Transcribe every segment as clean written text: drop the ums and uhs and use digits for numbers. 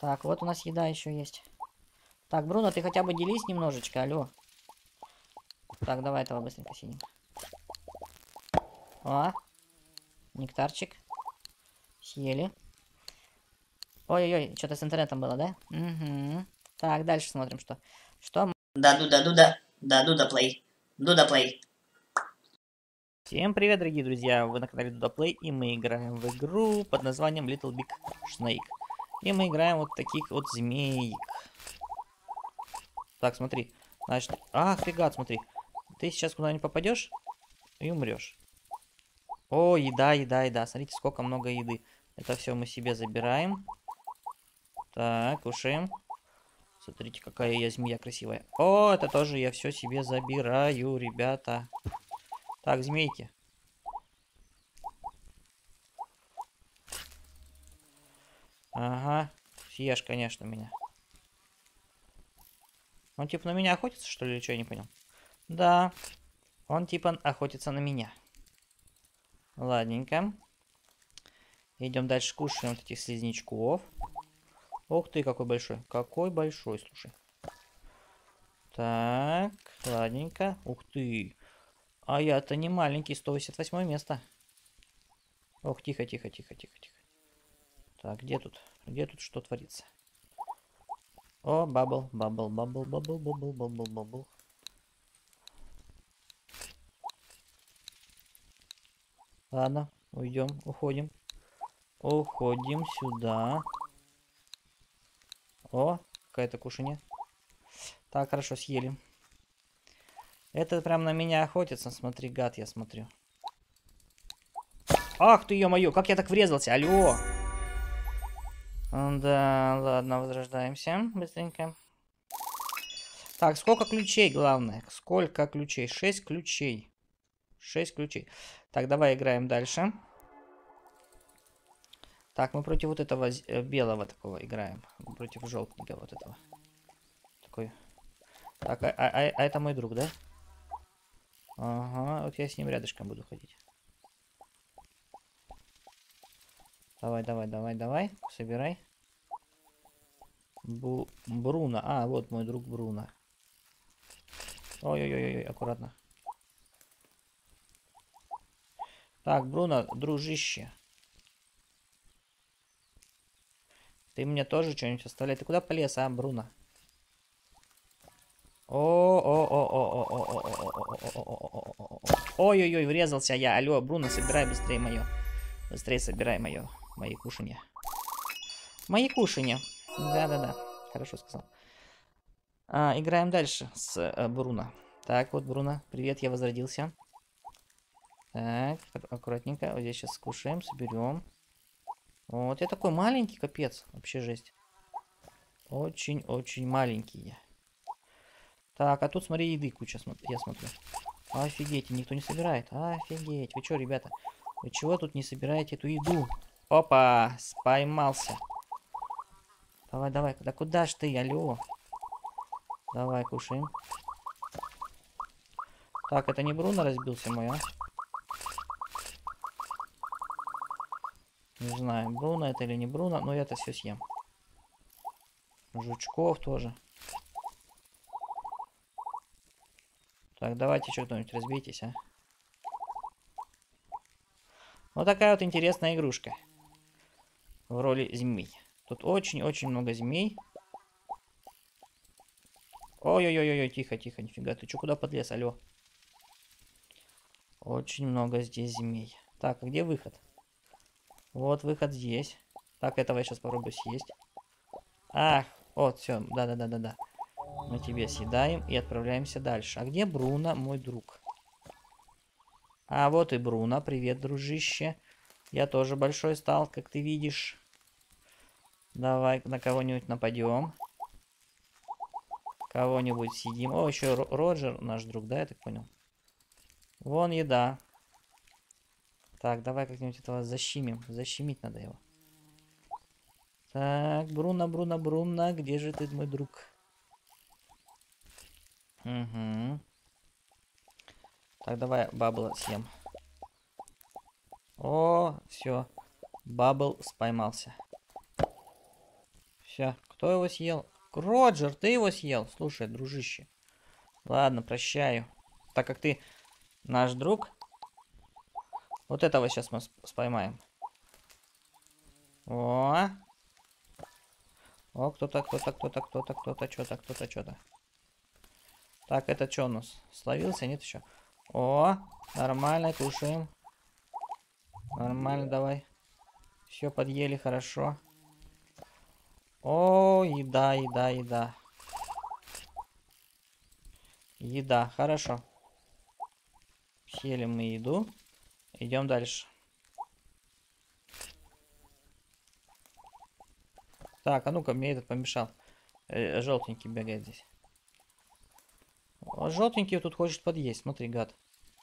Так, вот у нас еда еще есть. Так, Бруно, ты хотя бы делись немножечко, алло. Так, давай этого быстренько съедим. О, нектарчик. Съели. Ой-ой-ой, что-то с интернетом было, да? Угу. Так, дальше смотрим, что. Что? Да, Дуда, да, Дуда Плей. Дуда Плей. Всем привет, дорогие друзья! Вы на канале Duda Play, и мы играем в игру под названием Little Big Snake. И мы играем вот таких вот змеек. Так, смотри. Значит, фигат, смотри. Ты сейчас куда-нибудь попадешь и умрешь. О, еда, еда, еда. Смотрите, сколько много еды. Это все мы себе забираем. Так, кушаем. Смотрите, какая я змея красивая. О, это тоже я все себе забираю, ребята. Так, змейки. Ага, съешь, конечно, меня. Он типа на меня охотится, что ли, или что, я не понял? Да, он типа охотится на меня. Ладненько. Идем дальше, кушаем вот этих слизнячков. Ух ты, какой большой. Какой большой, слушай. Так, ладненько. Ух ты. А я-то не маленький, 188 место. Ох, тихо, тихо, тихо, тихо, тихо. Так, где тут? Где тут что творится? О, бабл, бабл, бабл, бабл, бабл, бабл, бабл. Ладно, уйдем, уходим. Уходим сюда. О, какое-то кушанье. Так, хорошо, съели. Это прям на меня охотится. Смотри, гад, я смотрю. Ах ты, ё-моё, как я так врезался? Алло! Да, ладно, возрождаемся быстренько. Так, сколько ключей, главное? Сколько ключей? 6 ключей. 6 ключей. Так, давай играем дальше. Так, мы против вот этого белого такого играем. Против желтенького вот этого. Такой. Так, а это мой друг, да? Ага, вот я с ним рядышком буду ходить. Давай, давай, давай, давай. Собирай. Бруно. А, вот мой друг Бруно. Ой-ой-ой, аккуратно. Так, Бруно, дружище. Ты мне тоже что-нибудь оставляй. Ты куда полез, а, Бруно? Ой-ой-ой, врезался я. Алло, Бруно, собирай быстрее мое. Быстрее собирай мое. Мои кушанья. Мои кушанья. Да-да-да. Хорошо сказал. Играем дальше с Бруно. Так, вот, Бруно. Привет, я возродился. Так, аккуратненько. Вот здесь сейчас скушаем, соберем. Вот, я такой маленький, капец. Вообще жесть. Очень-очень маленький. Так, а тут, смотри, еды куча, я смотрю. Офигеть, никто не собирает. Офигеть. Вы что, ребята? Вы чего тут не собираете эту еду? Опа, споймался. Давай, давай. Да куда ж ты, алло? Давай, кушаем. Так, это не Бруно разбился мой, а? Не знаю, Бруно это или не Бруно, но я-то все съем. Жучков тоже. Так, давайте еще кто-нибудь разбейтесь, а. Вот такая вот интересная игрушка. В роли змей. Тут очень-очень много змей. Ой-ой-ой-ой, тихо, тихо, нифига. Ты что, куда подлез, алло? Очень много здесь змей. Так, а где выход? Вот выход здесь. Так, этого я сейчас попробую съесть. Ах, вот, все, да-да-да-да-да. Мы тебе съедаем и отправляемся дальше. А где Бруно, мой друг? А вот и Бруно. Привет, дружище. Я тоже большой стал, как ты видишь. Давай на кого-нибудь нападем. Кого-нибудь съедим. О, еще Роджер, наш друг, да, я так понял? Вон еда. Так, давай как-нибудь этого защемим. Защемить надо его. Так, Бруно, Бруно, Бруно. Где же ты, мой друг? Угу. Так, давай бабла съем. О, все. Бабл споймался. Все, кто его съел? Роджер, ты его съел? Слушай, дружище. Ладно, прощаю. Так как ты наш друг, вот этого сейчас мы споймаем. О, кто-то, что-то. Так, это что у нас? Словился? Нет еще? О, нормально, кушаем. Нормально, давай. Все подъели, хорошо. О, еда. Еда, хорошо. Съели мы еду. Идем дальше. Так, а ну-ка, мне этот помешал. Желтенький бегает здесь. А желтенький тут хочет подъесть. Смотри, гад.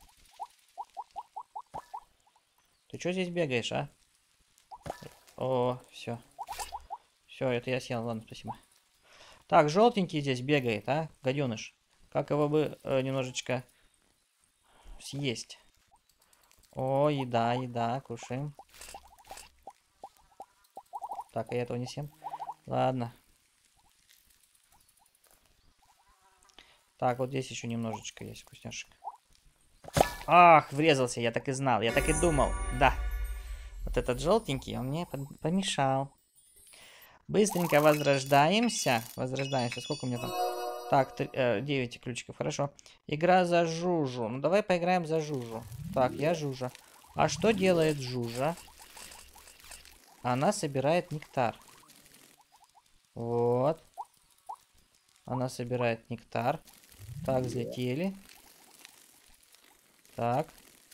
Ты что здесь бегаешь, а? О, все. Все, это я съел. Ладно, спасибо. Так, желтенький здесь бегает, а? Гаденыш. Как его бы немножечко съесть? О, еда, кушаем. Так, а я этого не съем. Ладно. Так, вот здесь еще немножечко есть вкусняшек. Ах, врезался, я так и знал, я так и думал. Да. Вот этот желтенький, он мне помешал. Быстренько возрождаемся. Сколько у меня там? Так, 9 ключиков, хорошо. Игра за Жужу. Ну, давай поиграем за Жужу. Так, я Жужа. А что делает Жужа? Она собирает нектар. Вот. Она собирает нектар. Так, взлетели. Так.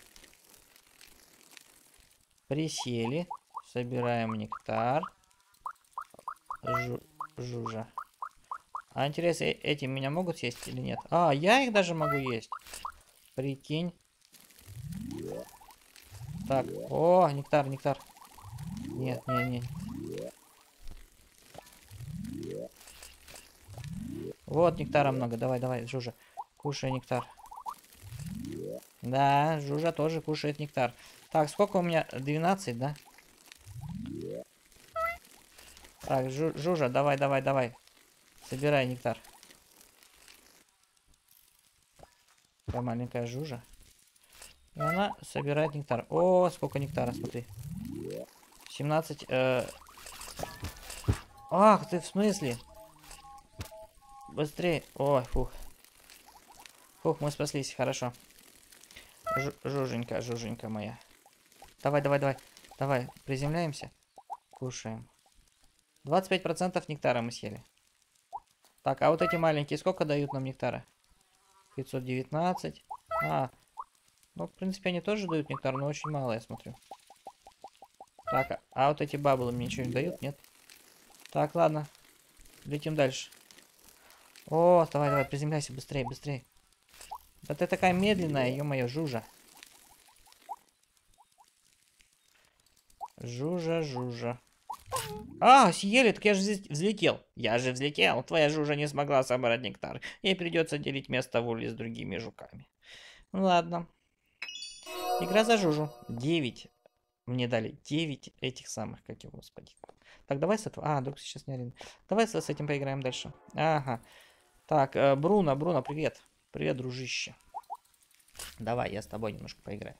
Присели. Собираем нектар. Жужа. А интересно, эти меня могут съесть или нет? А, я их даже могу есть. Прикинь. Так, о, нектар. Нет. Вот нектара много. Давай, Жужа. Кушай нектар. Да, Жужа тоже кушает нектар. Так, сколько у меня? 12, да? Так, Жужа, давай. Собирай нектар. Такая маленькая Жужа. И она собирает нектар. О, сколько нектара, смотри. 17. Ах, ты в смысле? Быстрее. Ой, фух. Фух, мы спаслись, хорошо. Жуженька моя. Давай. Давай, приземляемся. Кушаем. 25% нектара мы съели. Так, а вот эти маленькие сколько дают нам нектара? 519. А, ну, в принципе, они тоже дают нектар, но очень мало, я смотрю. Так, а вот эти баблы мне ничего не дают, нет? Так, ладно. Летим дальше. О, давай, приземляйся, быстрее. Да ты такая медленная, ё-моё, Жужа. Жужа. А, съели, так я же взлетел. Твоя Жужа не смогла собрать нектар. Ей придется делить место в уле с другими жуками. Ну ладно. Игра за Жужу. 9. Мне дали 9 этих самых, как его, господи. Так, давай с этого. А, друг сейчас не один. Давай с этим поиграем дальше. Ага. Так, Бруно, привет. Привет, дружище. Давай, я с тобой немножко поиграю.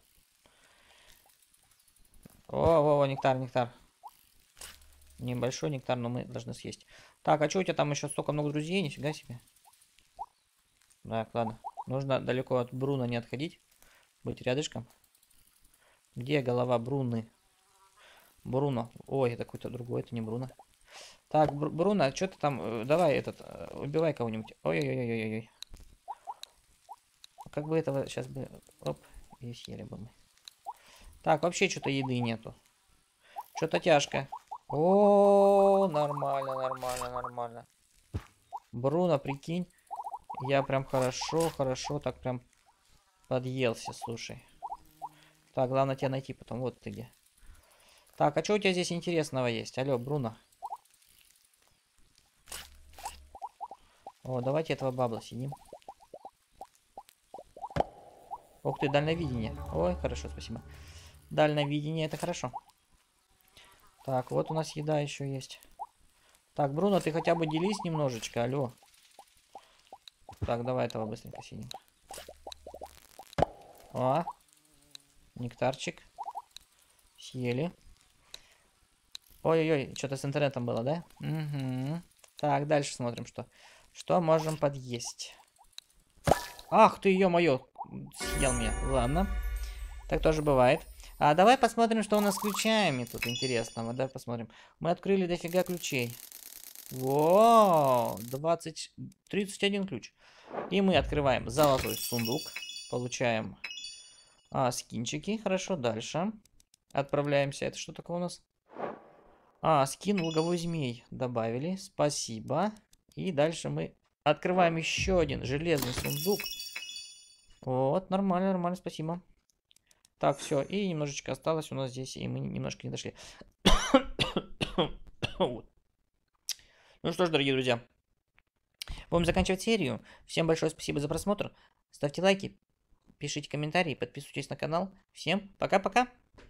О, нектар. Небольшой нектар, но мы должны съесть. Так, а что у тебя там еще столько много друзей? Нифига себе. Так, ладно. Нужно далеко от Бруно не отходить. Быть рядышком. Где голова Бруны? Бруно. Ой, это какой-то другой, это не Бруно. Так, Бруно, что ты там? Давай убивай кого-нибудь. Ой. Как бы этого сейчас бы... Оп, и съели бы мы. Так, вообще что-то еды нету. Что-то тяжко. О, нормально. Бруно, прикинь. Я прям хорошо, так прям подъелся, слушай. Так, главное тебя найти потом. Вот ты где. Так, а что у тебя здесь интересного есть? Алло, Бруно. О, давайте этого бабла сидим. Ух ты, дальновидение. Ой, хорошо, спасибо. Дальновидение, это хорошо. Так, вот у нас еда еще есть. Так, Бруно, ты хотя бы делись немножечко, алло. Так, давай этого быстренько сидим. О, нектарчик. Съели. Ой-ой-ой, что-то с интернетом было, да? Угу. Так, дальше смотрим, что. Что можем подъесть. Ах ты, ё-моё, съел меня. Ладно. Так тоже бывает. А давай посмотрим, что у нас с ключами тут интересного. Давай посмотрим. Мы открыли дофига ключей. Во, 31 ключ. И мы открываем золотой сундук. Получаем скинчики. Хорошо, дальше. Отправляемся. Это что такое у нас? Скин луговой змей добавили. Спасибо. И дальше мы открываем еще один железный сундук. Вот, нормально, нормально, спасибо. Так, все, и немножечко осталось у нас здесь, и мы немножко не дошли. Ну что ж, дорогие друзья, будем заканчивать серию. Всем большое спасибо за просмотр. Ставьте лайки, пишите комментарии, подписывайтесь на канал. Всем пока-пока.